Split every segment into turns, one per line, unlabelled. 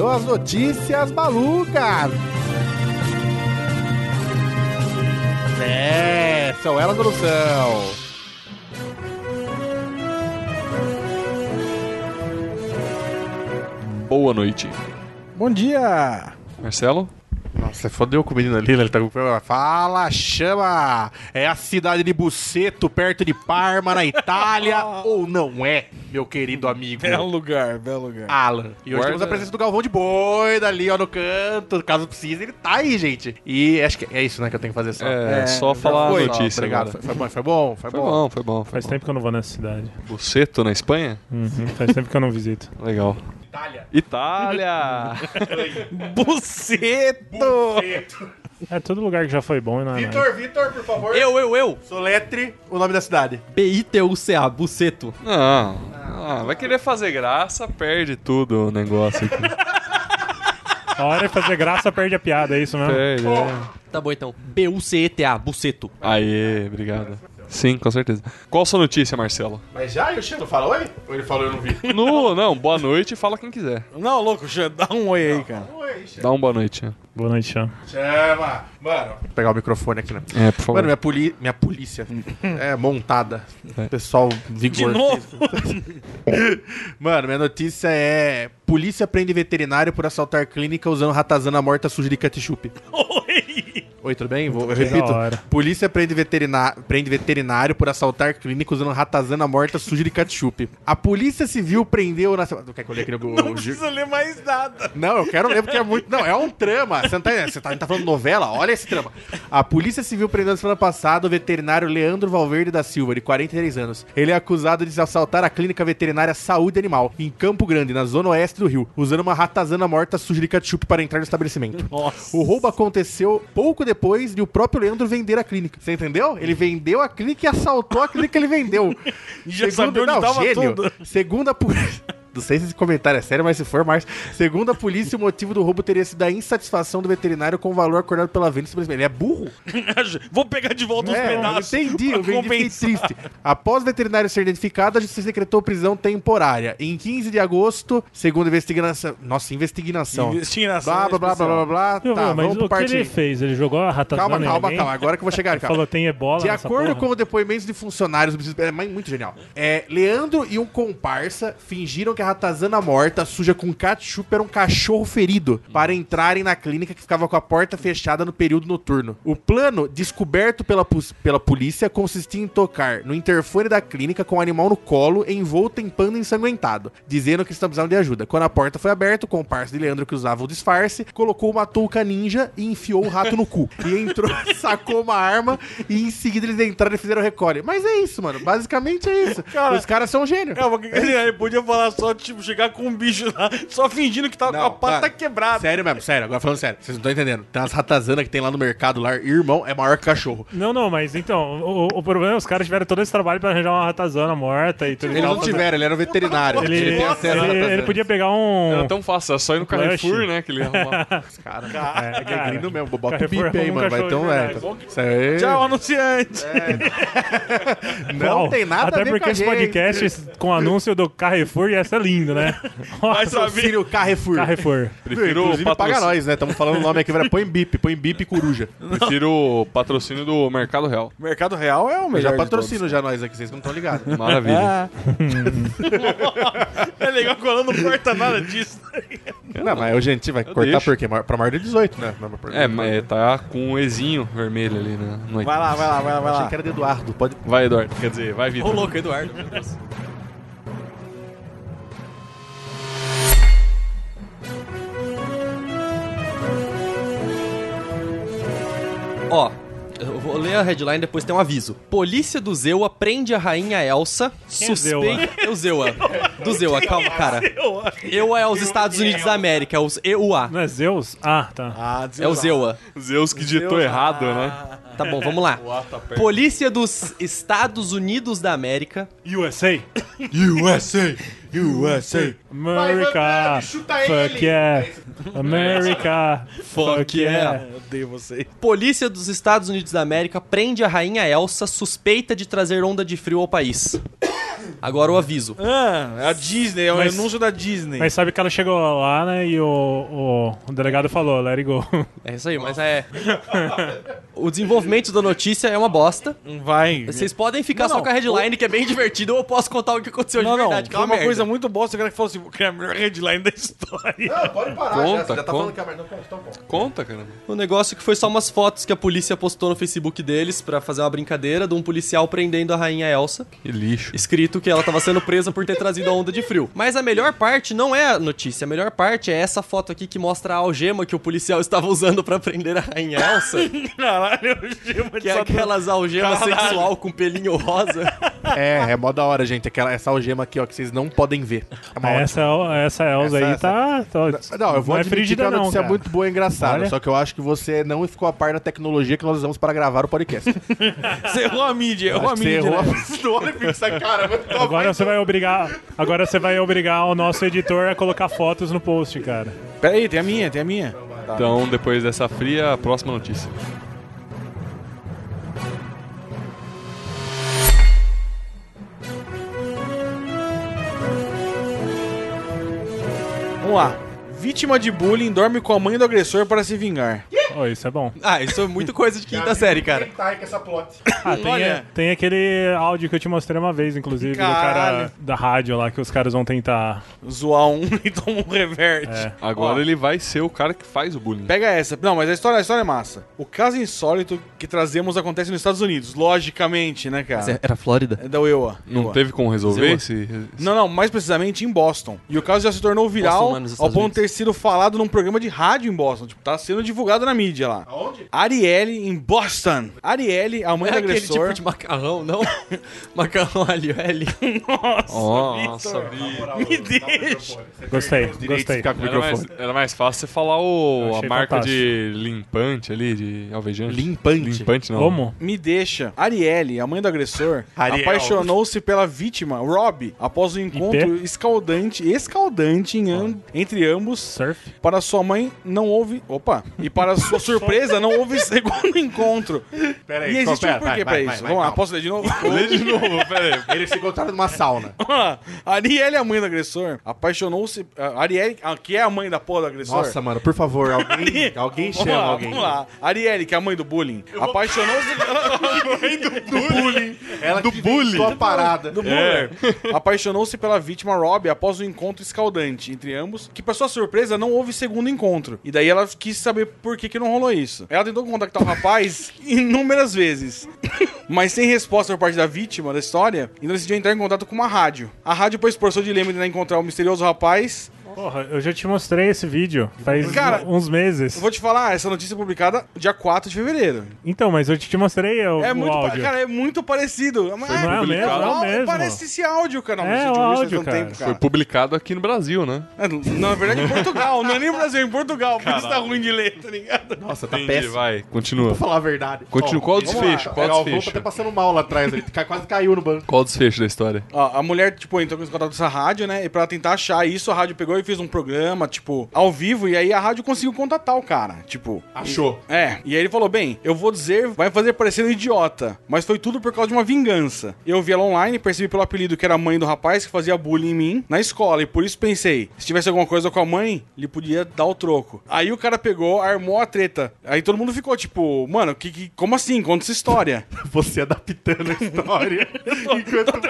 São as notícias malucas. São elas ou não são?
Boa noite.
Bom dia.
Marcelo?
Nossa, fodeu com o menino ali, ele tá com problema. Fala, chama! É a cidade de Busseto, perto de Parma, na Itália, ou não é, meu querido amigo?
Belo lugar, belo lugar.
Alan. E hoje temos a presença do Galvão de Boi, ali, ó, no canto. Caso precise, ele tá aí, gente. E acho que é isso, né, que eu tenho que fazer só.
Só falar a notícia.
Obrigado.
Agora.
Foi bom.
Faz tempo que eu não vou nessa cidade.
Buceto, na Espanha?
Faz tempo que eu não visito.
Legal. Itália!
Buceto!
É todo lugar que já foi bom e não é
Vitor, por favor.
Eu.
Soletre o nome da cidade.
BITUCA, Buceto.
Não. Vai querer fazer graça, perde tudo o negócio aqui.
A hora de fazer graça perde a piada, é isso mesmo?
Perde,
Tá bom então. BUCETA, Buceto.
Aê, obrigado. Sim, com certeza. Qual a sua notícia, Marcelo?
Mas já, e o Chico falou oi? Ou ele falou eu não vi?
Não, boa noite, fala quem quiser.
Não, louco, dá um oi aí, cara.
Oi, Chico.
Dá uma boa noite.
Boa noite, Chão.
Chama. Mano, vou pegar o microfone aqui, né?
Por favor.
Mano, minha polícia é montada. Pessoal, vigor.
De novo?
Mano, minha notícia é: polícia prende veterinário por assaltar clínica usando ratazana morta suja de ketchup. Oi, tudo bem? Eu repito.
Da hora.
Polícia prende veterinário por assaltar clínica usando ratazana morta suja de ketchup. A Polícia Civil prendeu na... Não quer que eu leia aqui no...
Não precisa ler mais nada.
Não, eu quero ler porque é muito... Não, é um trama. Você tá falando novela? Olha esse trama. A Polícia Civil prendeu na semana passada o veterinário Leandro Valverde da Silva, de 43 anos. Ele é acusado de assaltar a clínica veterinária Saúde Animal, em Campo Grande, na zona oeste do Rio, usando uma ratazana morta suja de ketchup para entrar no estabelecimento.
Nossa.
O roubo aconteceu pouco depois de o próprio Leandro vender a clínica. Você entendeu? Ele vendeu a clínica e assaltou a clínica que ele vendeu.
E já sabia onde tava tudo.
Segundo a polícia... Não sei se esse comentário é sério, mas se for, Márcio. Segundo a polícia, o motivo do roubo teria sido a insatisfação do veterinário com o valor acordado pela venda. Ele é burro?
Vou pegar de volta os pedaços.
Entendi, eu fiquei triste. Após o veterinário ser identificado, a justiça decretou prisão temporária. Em 15 de agosto, segundo a investigação... Nossa, investigação. Blá.
Meu,
Tá,
mas
vamos pro
o que
parte.
ele fez? Ele jogou a ratazana em alguém?
Calma. Agora que eu vou chegar. Calma.
Falou, tem ebola
De
nessa
acordo
porra?
com depoimentos de funcionários do é muito genial. Leandro e um comparsa fingiram que a ratazana morta, suja com ketchup, era um cachorro ferido para entrarem na clínica que ficava com a porta fechada no período noturno. O plano, descoberto pela polícia, consistia em tocar no interfone da clínica com o animal no colo, envolto em pano ensanguentado, dizendo que estão precisando de ajuda. Quando a porta foi aberta, o comparsa de Leandro, que usava o disfarce, colocou uma touca ninja e enfiou o rato no cu. E entrou, sacou uma arma e em seguida eles entraram e fizeram o recolhe. Mas é isso, mano. Basicamente é isso.
Cara,
os caras são gênios.
Calma, ele podia falar só, tipo, chegar com um bicho lá, só fingindo que tava com a pata quebrada.
Sério mesmo, sério. Agora falando sério. Vocês não estão entendendo. Tem umas ratazanas que tem lá no mercado lá. Irmão, é maior que cachorro.
Não, mas então, o problema é que os caras tiveram todo esse trabalho pra arranjar uma ratazana morta e tudo.
Eles não tiveram, ele era um veterinário. Ele tem acesso a ratazanas.
Ele podia pegar um...
Era tão fácil, é só ir no Carrefour, né, que ele ia arrumar.
Cara, é gringo mesmo. Bota o
Carrefour
bip aí,
arruma
mano.
um
Vai ter um...
cachorro
Isso aí...
Tchau, anunciante.
Não tem nada
Até
a ver
porque
com a
esse
gente.
podcast com anúncio do Carrefour ia ser lindo, né?
Patrocínio Carrefour.
Prefiro
Inclusive
o
paga nós, né? Estamos falando o nome aqui, põe bip coruja.
Prefiro o patrocínio do Mercado Real.
Mercado Real é o
Eu
melhor.
já patrocino já nós aqui, vocês não estão ligados.
Maravilha.
É legal quando não corta nada disso.
Não, mas gente vai cortar
deixo.
por quê? Pra maior de 18, né?
Mas tá com um Ezinho vermelho ali, né?
Vai lá.
Achei que era de Eduardo. Pode...
Vai, Eduardo. Quer dizer, vai,
Ô,
Vitor.
louco, Eduardo, meu Deus. Ó, eu vou ler a headline, depois tem um aviso. Polícia do Zewa prende a rainha Elsa, suspeita... O Zewa. Do Zewa, calma, cara. EUA é os Estados Unidos da América, é os EUA.
Não é Zeus? Ah, tá.
É o Zewa.
Zeus que ditou errado, né?
Tá bom, vamos lá. Polícia dos Estados Unidos da América.
USA.
USA.
America.
chuta
Fuck
ele.
yeah. America. Fuck yeah.
Eu odeio vocês.
Polícia dos Estados Unidos da América prende a rainha Elsa, suspeita de trazer onda de frio ao país. Agora o aviso.
É a Disney, é o
Mas-
anúncio da Disney.
Mas sabe que ela chegou lá, né? E o delegado falou, let it go.
É isso aí, mas o desenvolvimento da notícia é uma bosta.
Vai.
Vocês podem ficar
Não,
só com a headline, que é bem divertido, ou eu posso contar o que aconteceu
Não,
de verdade, que é
foi uma
merda.
coisa muito bosta. O cara que falou assim, vou criar a melhor headline da história.
Não, pode parar.
Conta,
já tá
conta.
falando que a merda. Não, então conta.
Conta, cara.
O negócio que foi só umas fotos que a polícia postou no Facebook deles pra fazer uma brincadeira de um policial prendendo a rainha Elsa.
Que lixo.
Escrito que ela tava sendo presa por ter trazido a onda de frio. Mas a melhor parte não é a notícia, a melhor parte é essa foto aqui que mostra a algema que o policial estava usando pra prender a rainha Elsa.
Caralho, o
Que é aquelas algemas sexual com pelinho rosa.
É mó da hora, gente. Essa algema aqui, ó, que vocês não podem ver. É uma ótima.
Essa Elsa aí
Essa-
tá...
Não, eu vou
não é
admitir que
frígida
é uma
não,
notícia
cara.
muito boa e engraçada.
Olha.
Só que eu acho que você não ficou a par da tecnologia que nós usamos para gravar o podcast.
Você errou a mídia, errou a
Acho que
mídia.
você errou
né?
Não olha pra essa cara, mano.
Agora você vai obrigar o nosso editor a colocar fotos no post, cara.
Pera aí, tem a minha.
Então, depois dessa fria, a próxima notícia.
Vamos lá. Vítima de bullying dorme com a mãe do agressor para se vingar.
Oh, isso é bom.
Ah, isso é muito coisa de quinta série, cara.
Tá com essa plot.
Ah,
Olha.
tem aquele áudio que eu te mostrei uma vez, inclusive, do
Caralho.
cara da rádio lá, que os caras vão tentar...
Zoar um e tomar um reverte.
É.
Agora
Ó.
ele vai ser o cara que faz o bullying.
Pega essa. Não, mas a história é massa. O caso insólito que trazemos acontece nos Estados Unidos. Logicamente, né, cara?
Era Flórida?
É da UEA.
Não
UEA.
teve como resolver
Zewa.
esse...
Não, mais precisamente em Boston. E o caso já se tornou viral
Boston, lá nos
ao
Estados
ponto
Unidos.
de ter sido falado num programa de rádio em Boston. Tipo, tá sendo divulgado na mídia lá.
Aonde?
Arielle, em Boston. Arielle, a mãe
É
do
aquele
agressor.
tipo de macarrão, não? Macarrão alho L.
Nossa,
Vitor.
Vitor.
Me deixa.
Gostei,
Direito de
gostei.
ficar com o
Era mais,
microfone.
era mais fácil você falar
Eu
a
achei
marca
fantástico.
de limpante ali, de alvejante.
Limpante?
Limpante não.
Como?
Me deixa. Arielle, a mãe do agressor,
Ariel.
apaixonou-se pela vítima, Rob, após um encontro escaldante entre ambos.
Surf?
Para sua mãe, não houve... Opa! E para sua surpresa, não houve segundo encontro.
Pera
E existe um porquê pra isso. Vamos lá, posso ler de novo?
Lê de novo, pera aí.
Eles se encontraram numa sauna.
Arielle, a mãe do agressor, apaixonou-se... Arielle, que é a mãe da porra do agressor...
Nossa, mano, por favor, alguém
Vamos
chama
lá,
alguém.
Vamos lá. Arielle, que é a mãe do bullying, apaixonou-se pela...
Bullying. Ela do bullying. Tô parada.
do Muller. Apaixonou-se pela vítima Rob após um encontro escaldante entre ambos, que para sua surpresa não houve segundo encontro. E daí ela quis saber por que não rolou isso. Ela tentou contactar o rapaz inúmeras vezes, mas sem resposta por parte da vítima da história, então decidiu entrar em contato com uma rádio. A rádio, pois, por seu dilema de tentar encontrar o misterioso rapaz...
Porra, eu já te mostrei esse vídeo faz
Cara,
uns meses.
Eu vou te falar, essa notícia é publicada dia 4 de fevereiro.
Então, mas eu te mostrei o
É muito,
áudio.
cara, é muito parecido.
Não é o mesmo, é o mesmo.
Parece esse áudio, cara.
É,
Você
o
ouviu isso
áudio,
faz um
cara.
tempo,
Foi publicado aqui no Brasil, né?
Na verdade, em Portugal. Não é nem no Brasil, é em Portugal. Por isso tá ruim de ler, tá ligado?
Nossa, tá
Entendi,
péssimo.
vai, continua.
Vou falar a verdade.
Continua. Qual o
vamos
desfecho?
lá.
Qual o
O Galvão
desfecho?
tá até passando mal lá atrás. Ele quase caiu no banco.
Qual o desfecho da história?
Ó, a mulher, tipo, entrou em contato com essa rádio, né? E pra tentar achar isso, a rádio pegou e fez um programa, tipo, ao vivo. E aí a rádio conseguiu contatar o cara. Tipo...
Achou.
E aí ele falou, bem, eu vou dizer, vai fazer parecer um idiota, mas foi tudo por causa de uma vingança. Eu vi ela online, percebi pelo apelido que era a mãe do rapaz que fazia bullying em mim na escola, e por isso pensei, se tivesse alguma coisa com a mãe, ele podia dar o troco. Aí o cara pegou, armou a treta. Aí todo mundo ficou tipo, mano, como assim? Conta essa história.
Você adaptando a história. Enquanto
Tô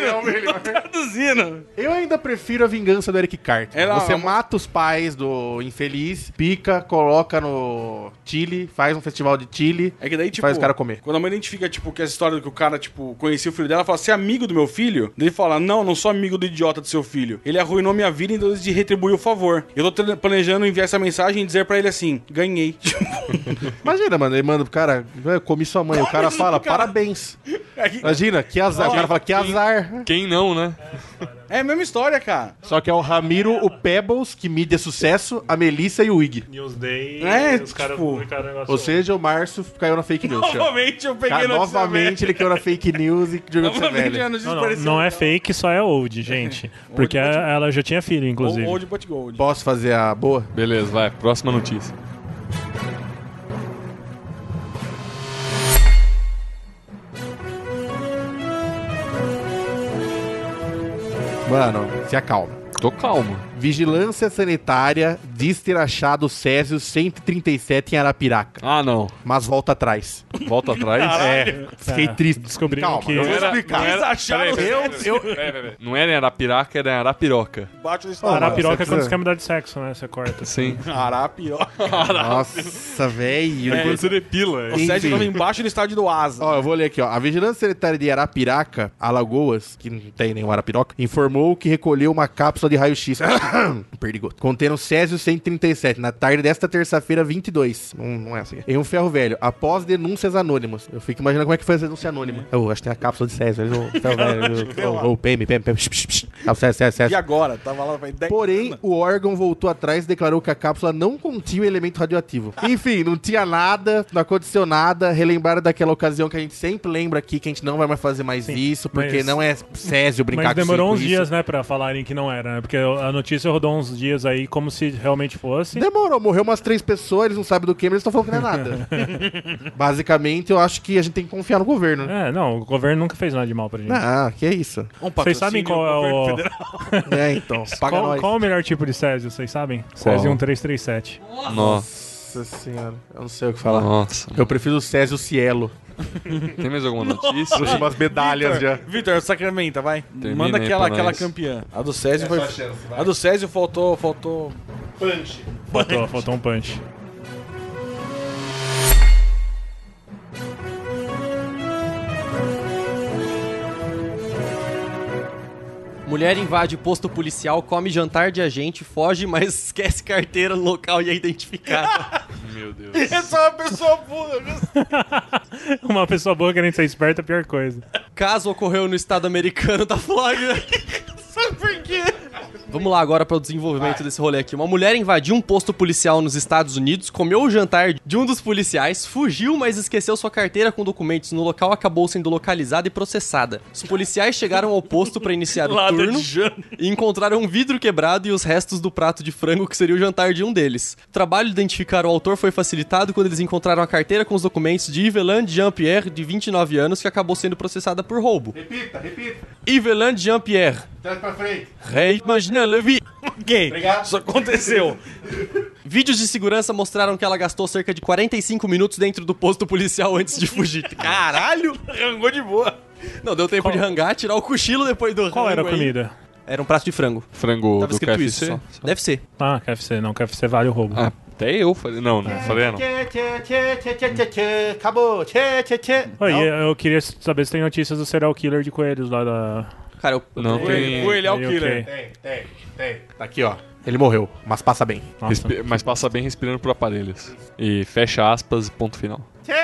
traduzindo.
Eu ainda prefiro a vingança do Eric Carter.
Ela-
Você mata os pais do infeliz, pica, coloca no Chile, faz um festival de Chile.
É que daí, tipo...
Faz o cara comer.
Quando a mãe identifica, tipo, que essa história do que o cara, tipo, conhecia o filho dela, fala, você é amigo do meu filho? Daí ele fala, não sou amigo do idiota do seu filho. Ele arruinou minha vida, então eu decidi retribuir o favor. Eu tô planejando enviar essa mensagem e dizer pra ele assim, ganhei.
Imagina, mano, ele manda pro cara, eu comi sua mãe. O cara fala, parabéns. Imagina, que azar. O cara fala, que azar.
Quem não, né?
É a mesma história, cara.
Só que é o Ramiro, o Pebbles, que mídia sucesso, a Melissa e o Ig.
Newsday,
os
caras
tipo,
publicaram o negócio.
Ou seja, o Márcio caiu na fake news. tio.
Novamente eu peguei
Cara,
notícia
novamente ele caiu na fake news e jogou pra você
Novamente
velho.
a notícia
Não,
parecida.
não é fake, só é old, gente. Porque ela já tinha filho, inclusive.
Old but gold.
Posso fazer a boa?
Beleza, vai. Próxima notícia.
Mano, se acalma.
Tô calmo.
Vigilância Sanitária diz ter achado Césio 137 em Arapiraca.
Ah, não.
Mas volta atrás.
Volta atrás.
Fiquei triste.
Descobrimos
Calma,
que...
eu vou
Não era-
explicar.
não era-
acharam
Peraí. Não era em Arapiroca, era em Arapiroca.
Baixo do
Ah,
estado.
Arapiroca é quando
precisa-
você quer mudar de sexo, né? Você corta.
Sim.
Arapiroca.
Nossa, velho.
Quando você depila.
O Sérgio
Enfim.
tava embaixo do estádio do Asa.
Ó, eu vou ler aqui, ó. A Vigilância Sanitária de Arapiraca, Alagoas, que não tem nenhum Arapiroca, informou que recolheu uma cápsula de raio-x. Perdigoto. Contendo Césio 137, na tarde desta terça-feira, 22. Não é assim. Em um ferro velho, após denúncias anônimas. Eu fico imaginando como é que foi essa denúncia anônima. Eu acho que tem a cápsula de Césio ali no ferro velho. Ou PM. Césio.
E agora? Tava lá faz 10
Porém,
anos.
o órgão voltou atrás e declarou que a cápsula não continha elemento radioativo. Enfim, não tinha nada, não aconteceu nada. Relembraram daquela ocasião que a gente sempre lembra aqui que a gente não vai mais fazer mais isso, porque
mas-
não é Césio brincar
Mas
com
demorou uns
isso.
dias, né, pra falarem que não era, né? Porque a notícia rodou uns dias aí como se realmente fosse.
Demorou, morreu umas 3 pessoas, eles não sabem do que, mas eles estão falando que não é nada. Basicamente, eu acho que a gente tem que confiar no governo.
É, não, o governo nunca fez nada de mal pra gente.
Ah, que é isso.
Vocês sabem qual é o...
É, então, paga nós.
Qual é o melhor tipo de Césio, vocês sabem? Césio 1337.
Nossa.
Nossa senhora, eu não sei o que falar.
Nossa.
Eu prefiro o Césio Cielo.
Tem mais alguma notícia?
Trouxe umas medalhas já.
Vitor, sacramenta, vai.
Termina
Manda
aí
aquela
pra nós.
campeã. A do Césio
É
foi.
só a chance, vai.
A do Césio faltou.
Punch.
Faltou um punch.
Mulher invade posto policial, come jantar de agente, foge, mas esquece carteira no local e é identificada.
Meu Deus.
É só uma pessoa burra.
Uma pessoa boa querendo ser esperta é a pior coisa.
Caso ocorreu no estado americano da Flórida.
Sabe por quê?
Vamos lá agora para o desenvolvimento desse rolê aqui. Uma mulher invadiu um posto policial nos Estados Unidos, comeu o jantar de um dos policiais, fugiu, mas esqueceu sua carteira com documentos no local, acabou sendo localizada e processada. Os policiais chegaram ao posto para iniciar o turno e encontraram um vidro quebrado e os restos do prato de frango que seria o jantar de um deles. O trabalho de identificar o autor foi facilitado quando eles encontraram a carteira com os documentos de Yveline Jean-Pierre, de 29 anos, que acabou sendo processada por roubo.
Repita.
Yveline Jean-Pierre.
Traz pra frente.
Imagina, Levi.
Ok.
Obrigado.
Isso aconteceu.
Vídeos de segurança mostraram que ela gastou cerca de 45 minutos dentro do posto policial antes de fugir. Caralho!
Rangou de boa.
Não, deu tempo de rangar, tirar o cochilo depois do
Qual era a
rango aí.
comida?
Era um prato de frango.
Frango
Tava
do
escrito
KFC?
isso só. Deve ser.
Ah, KFC. Não, KFC vale o roubo.
Ah, até eu falei. Não falei não.
Acabou.
Oi, eu queria saber se tem notícias do serial killer de coelhos lá da...
Cara, eu...
Não tem.
Coelho é o
Aí,
killer.
ok.
Tem. Tá aqui, ó. Ele morreu, mas passa bem.
Nossa.
Mas passa bem respirando por aparelhos. E fecha aspas, ponto final.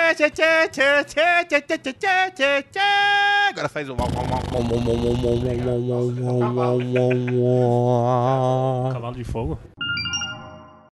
Agora faz o...
Cavalo de fogo?